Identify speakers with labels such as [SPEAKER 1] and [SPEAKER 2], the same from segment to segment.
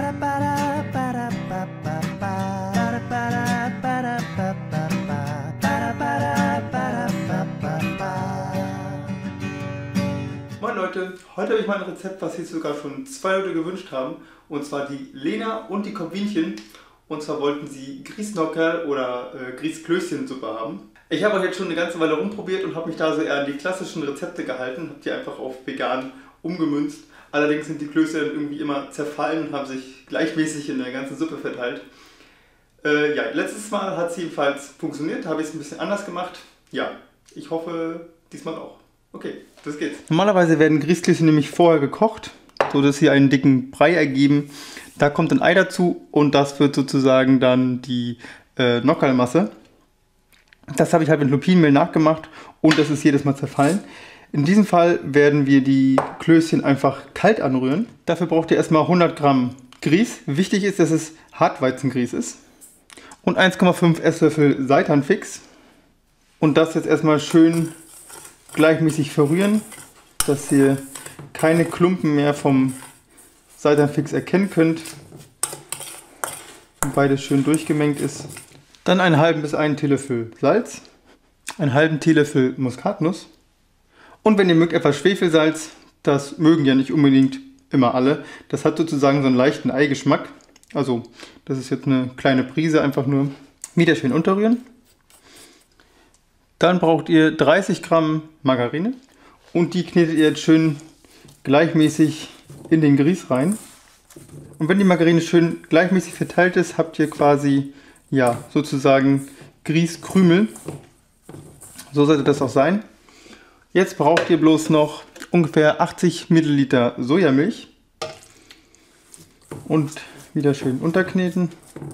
[SPEAKER 1] Moin Leute, heute habe ich mal ein Rezept, was sich sogar schon 2 Leute gewünscht haben. Und zwar die Lena und die Kopinchen. Und zwar wollten sie Grießnockerl oder Grießklößchensuppe haben. Ich habe auch jetzt schon eine ganze Weile rumprobiert und habe mich da so eher an die klassischen Rezepte gehalten. Habe die einfach auf vegan umgemünzt. Allerdings sind die Klöße irgendwie immer zerfallen und haben sich gleichmäßig in der ganzen Suppe verteilt. Ja, letztes Mal hat sie jedenfalls funktioniert, habe ich es ein bisschen anders gemacht. Ja, ich hoffe diesmal auch. Okay, das geht's. Normalerweise werden Grießklößchen nämlich vorher gekocht, so dass sie einen dicken Brei ergeben. Da kommt ein Ei dazu und das wird sozusagen dann die Nockerlmasse. Das habe ich halt mit Lupinenmehl nachgemacht und das ist jedes Mal zerfallen. In diesem Fall werden wir die Klößchen einfach kalt anrühren. Dafür braucht ihr erstmal 100 Gramm Grieß. Wichtig ist, dass es Hartweizengrieß ist. Und 1,5 Esslöffel Seitanfix. Und das jetzt erstmal schön gleichmäßig verrühren, dass ihr keine Klumpen mehr vom Seitanfix erkennen könnt. Und beides schön durchgemengt ist. Dann einen halben bis einen Teelöffel Salz, einen halben Teelöffel Muskatnuss und wenn ihr mögt etwas Schwefelsalz, das mögen ja nicht unbedingt immer alle. Das hat sozusagen so einen leichten Eigeschmack. Also das ist jetzt eine kleine Prise, einfach nur wieder schön unterrühren. Dann braucht ihr 30 Gramm Margarine und die knetet ihr jetzt schön gleichmäßig in den Grieß rein. Und wenn die Margarine schön gleichmäßig verteilt ist, habt ihr quasi ja sozusagen Grießkrümel. So sollte das auch sein. Jetzt braucht ihr bloß noch ungefähr 80 Milliliter Sojamilch und wieder schön unterkneten.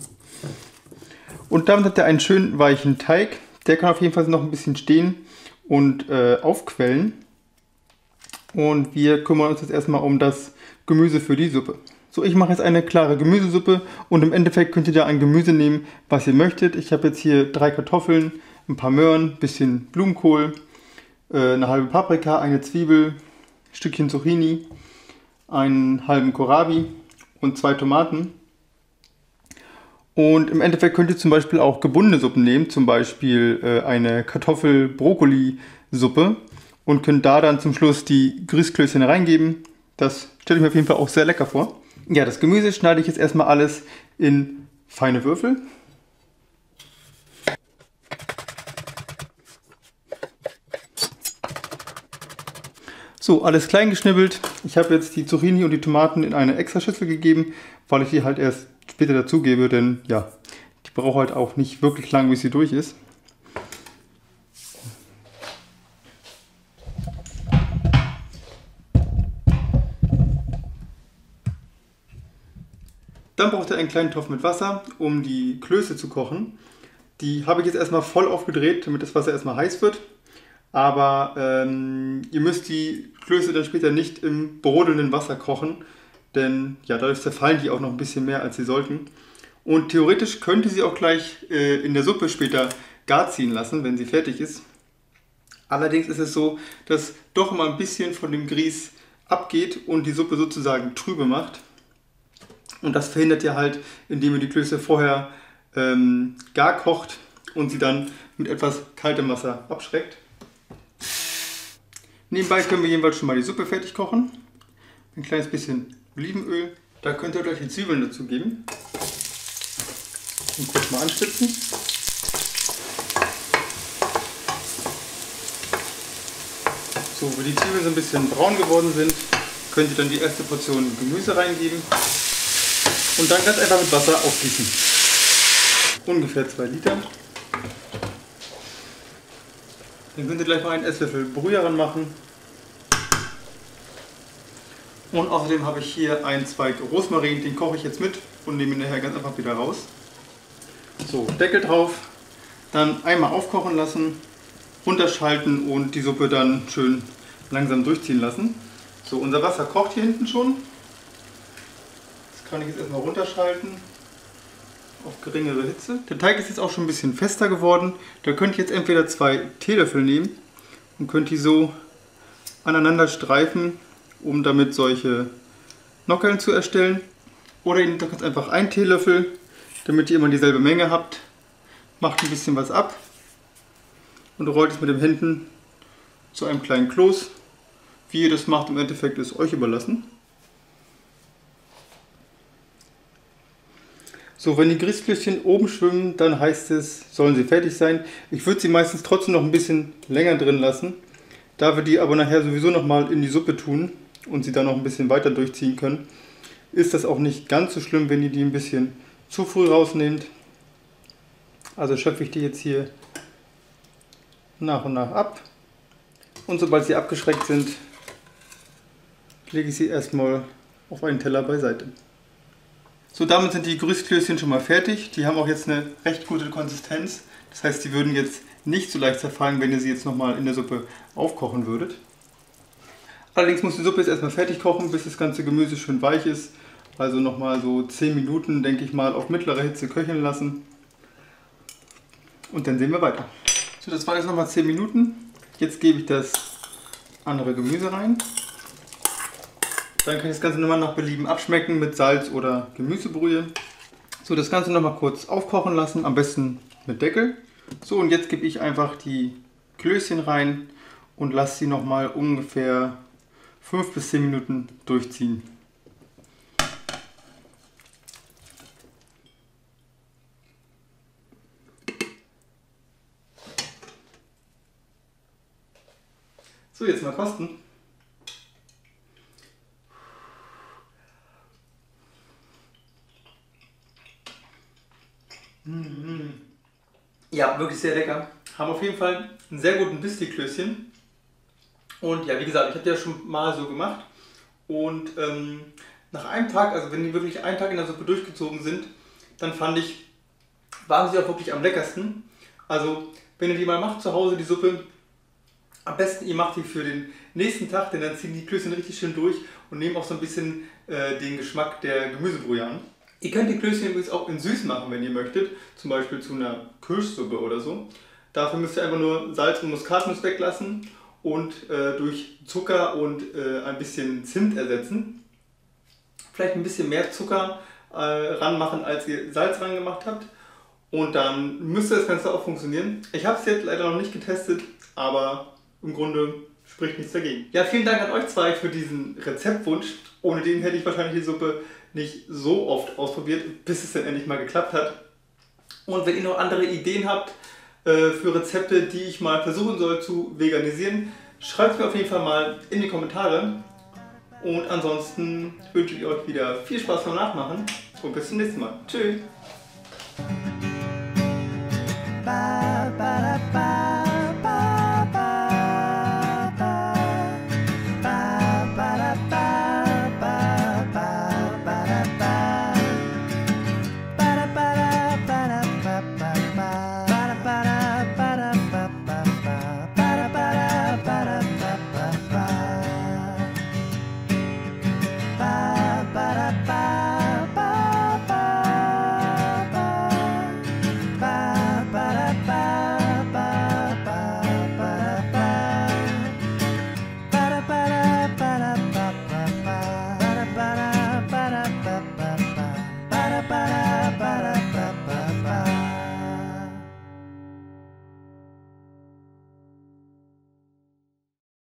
[SPEAKER 1] Und damit habt ihr einen schön weichen Teig. Der kann auf jeden Fall noch ein bisschen stehen und aufquellen. Und wir kümmern uns jetzt erstmal um das Gemüse für die Suppe. So, ich mache jetzt eine klare Gemüsesuppe und im Endeffekt könnt ihr da ein Gemüse nehmen, was ihr möchtet. Ich habe jetzt hier 3 Kartoffeln, ein paar Möhren, ein bisschen Blumenkohl, eine halbe Paprika, eine Zwiebel, ein Stückchen Zucchini, einen halben Kohlrabi und 2 Tomaten. Und im Endeffekt könnt ihr zum Beispiel auch gebundene Suppen nehmen, zum Beispiel eine Kartoffel-Brokkoli-Suppe und könnt da dann zum Schluss die Grießklößchen reingeben. Das stelle ich mir auf jeden Fall auch sehr lecker vor. Ja, das Gemüse schneide ich jetzt erstmal alles in feine Würfel. So, alles klein geschnibbelt. Ich habe jetzt die Zucchini und die Tomaten in eine extra Schüssel gegeben, weil ich die halt erst später dazugebe, denn ja, die braucht halt auch nicht wirklich lang, bis sie durch ist. Dann braucht ihr einen kleinen Topf mit Wasser, um die Klöße zu kochen. Die habe ich jetzt erstmal voll aufgedreht, damit das Wasser erstmal heiß wird. Aber ihr müsst die Klöße dann später nicht im brodelnden Wasser kochen, denn ja, dadurch zerfallen die auch noch ein bisschen mehr, als sie sollten. Und theoretisch könnt ihr sie auch gleich in der Suppe später gar ziehen lassen, wenn sie fertig ist. Allerdings ist es so, dass doch mal ein bisschen von dem Grieß abgeht und die Suppe sozusagen trübe macht. Und das verhindert ihr halt, indem ihr die Klöße vorher gar kocht und sie dann mit etwas kaltem Wasser abschreckt. Nebenbei können wir jedenfalls schon mal die Suppe fertig kochen. Ein kleines bisschen Olivenöl. Da könnt ihr gleich die Zwiebeln dazu geben. Und kurz mal anstitzen. So, wenn die Zwiebeln so ein bisschen braun geworden sind, könnt ihr dann die erste Portion Gemüse reingeben. Und dann ganz einfach mit Wasser aufgießen. Ungefähr 2 Liter. Dann könnt ihr gleich mal einen Esslöffel Brühe ranmachen. Und außerdem habe ich hier einen Zweig Rosmarin, den koche ich jetzt mit und nehme ihn nachher ganz einfach wieder raus. So, Deckel drauf, dann einmal aufkochen lassen, unterschalten und die Suppe dann schön langsam durchziehen lassen. So, unser Wasser kocht hier hinten schon. Das kann ich jetzt erstmal runterschalten auf geringere Hitze. Der Teig ist jetzt auch schon ein bisschen fester geworden. Da könnt ihr jetzt entweder 2 Teelöffel nehmen und könnt die so aneinander streifen, um damit solche Nockerln zu erstellen. Oder ihr nehmt doch ganz einfach einen Teelöffel, damit ihr immer dieselbe Menge habt. Macht ein bisschen was ab und rollt es mit den Händen zu einem kleinen Kloß. Wie ihr das macht, im Endeffekt ist euch überlassen. So, wenn die Grießklößchen oben schwimmen, dann heißt es, sollen sie fertig sein. Ich würde sie meistens trotzdem noch ein bisschen länger drin lassen. Da wir die aber nachher sowieso nochmal in die Suppe tun und sie dann noch ein bisschen weiter durchziehen können, ist das auch nicht ganz so schlimm, wenn ihr die ein bisschen zu früh rausnehmt. Also schöpfe ich die jetzt hier nach und nach ab. Und sobald sie abgeschreckt sind, lege ich sie erstmal auf einen Teller beiseite. So, damit sind die Grießklößchen schon mal fertig. Die haben auch jetzt eine recht gute Konsistenz. Das heißt, die würden jetzt nicht so leicht zerfallen, wenn ihr sie jetzt nochmal in der Suppe aufkochen würdet. Allerdings muss die Suppe jetzt erstmal fertig kochen, bis das ganze Gemüse schön weich ist. Also nochmal so 10 Minuten, denke ich mal, auf mittlerer Hitze köcheln lassen. Und dann sehen wir weiter. So, das waren jetzt nochmal 10 Minuten. Jetzt gebe ich das andere Gemüse rein. Dann kann ich das Ganze nochmal nach Belieben abschmecken mit Salz oder Gemüsebrühe. So, das Ganze nochmal kurz aufkochen lassen, am besten mit Deckel. So, und jetzt gebe ich einfach die Klößchen rein und lasse sie nochmal ungefähr 5 bis 10 Minuten durchziehen. So, jetzt mal kosten. Ja, wirklich sehr lecker. Haben auf jeden Fall einen sehr guten Biss, die Klößchen. Und ja, wie gesagt, ich habe die ja schon mal so gemacht. Und nach einem Tag, also wenn die wirklich einen Tag in der Suppe durchgezogen sind, dann fand ich, waren sie auch wirklich am leckersten. Also, wenn ihr die mal macht zu Hause, die Suppe, am besten ihr macht die für den nächsten Tag, denn dann ziehen die Klößchen richtig schön durch und nehmen auch so ein bisschen den Geschmack der Gemüsebrühe an. Ihr könnt die Klößchen übrigens auch in süß machen, wenn ihr möchtet, zum Beispiel zu einer Kirschsuppe oder so. Dafür müsst ihr einfach nur Salz und Muskatnuss weglassen und durch Zucker und ein bisschen Zimt ersetzen. Vielleicht ein bisschen mehr Zucker ranmachen, als ihr Salz ran gemacht habt. Und dann müsste das Ganze auch funktionieren. Ich habe es jetzt leider noch nicht getestet, aber im Grunde spricht nichts dagegen. Ja, vielen Dank an euch zwei für diesen Rezeptwunsch. Ohne den hätte ich wahrscheinlich die Suppe nicht so oft ausprobiert, bis es dann endlich mal geklappt hat. Und wenn ihr noch andere Ideen habt für Rezepte, die ich mal versuchen soll zu veganisieren, schreibt es mir auf jeden Fall mal in die Kommentare. Und ansonsten wünsche ich euch wieder viel Spaß beim Nachmachen und bis zum nächsten Mal. Tschüss!